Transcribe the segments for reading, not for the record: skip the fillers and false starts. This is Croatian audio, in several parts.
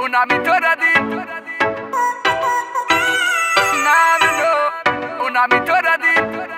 Ona mi to radi. Namjerno, ona mi to radi.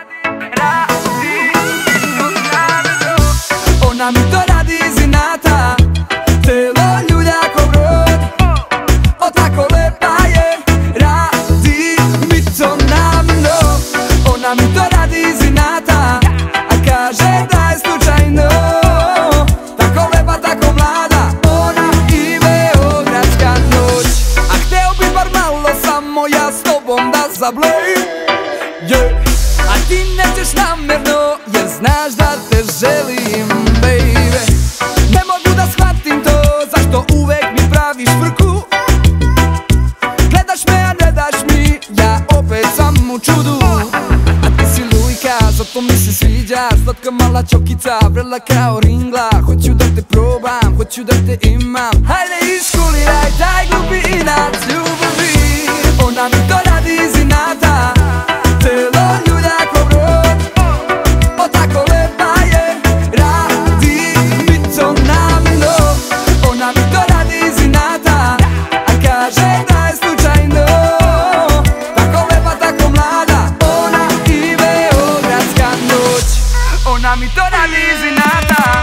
Namjerno. Ona mi to radi iz inata, telo ljulja ko brod. O tako lepa je, radi mi to namjerno. Ona mi to radi iz inata, a kaže da je slučajno. Tako lepa, tako mlada, ona i beogradska noć. A hteo bi bar malo samo ja s tobom da zablejim, a ti nećeš namjerno, jer znaš da te želim, baby. Ne mogu da shvatim to, zašto uvek mi praviš frku. Gledaš me, a ne daš mi, ja opet sam u čudu. A ti si lujka, zato mi se sviđaš. Slatka mala čokica, vrela kao ringla. Hoću da te probam, hoću da te imam. Hajde iskuliraj taj glupi inat ljubavi. Ona mi to radi iz inata, telo ljulja ko brod. O tako lepa je, radi mi to namjerno. Ona mi to radi iz inata, a kaže da je slučajno. Tako lepa, tako mlada, ona i beogradska noć. Ona mi to radi iz inata.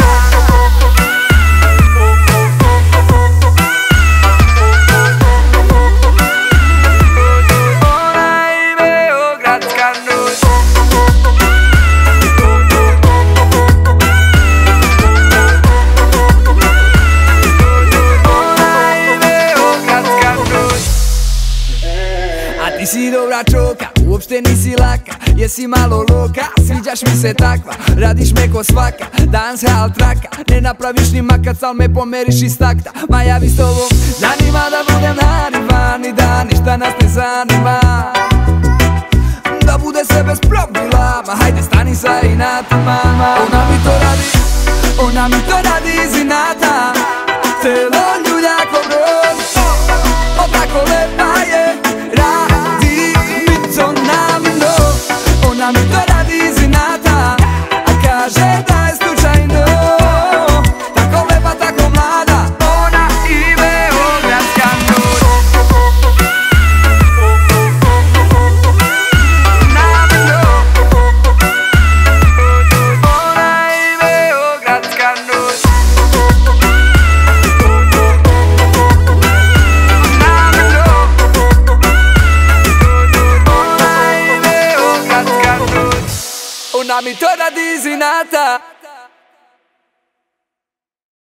Ti si dobra čoka, uopšte nisi laka. Jesi malo loka, sviđaš mi se takva. Radiš me ko svaka, dancehall traka. Ne napraviš ni makac, al me pomeriš iz takta. Ma ja bi s tobom danima da budem narivan. I da ništa nas ne zanima, da bude sve bez problema. Ma hajde stani sa inatima. Ona mi to radi, ona mi to radi iz inata, telo ljulja ko brod. O tako lepa je, ona mi to radi iz inata, a kaže da je slučajno. Tako lepa, tako mlada, ona i beogradska noć. Namjerno, ona i beogradska noć. Namjerno, ona i beogradska noć. ona mi to radi iz inata.